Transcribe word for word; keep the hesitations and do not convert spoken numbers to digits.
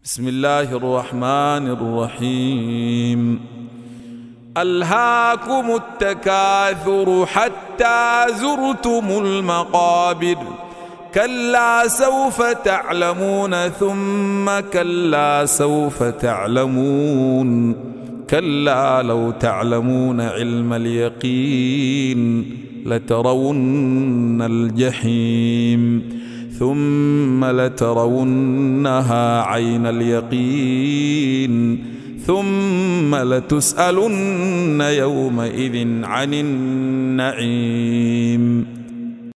بسم الله الرحمن الرحيم. ألهاكم التكاثر حتى زرتم المقابر، كلا سوف تعلمون ثم كلا سوف تعلمون، كلا لو تعلمون علم اليقين لترون الجحيم ثم لترونها عين اليقين ثم لتسألن يومئذ عن النعيم.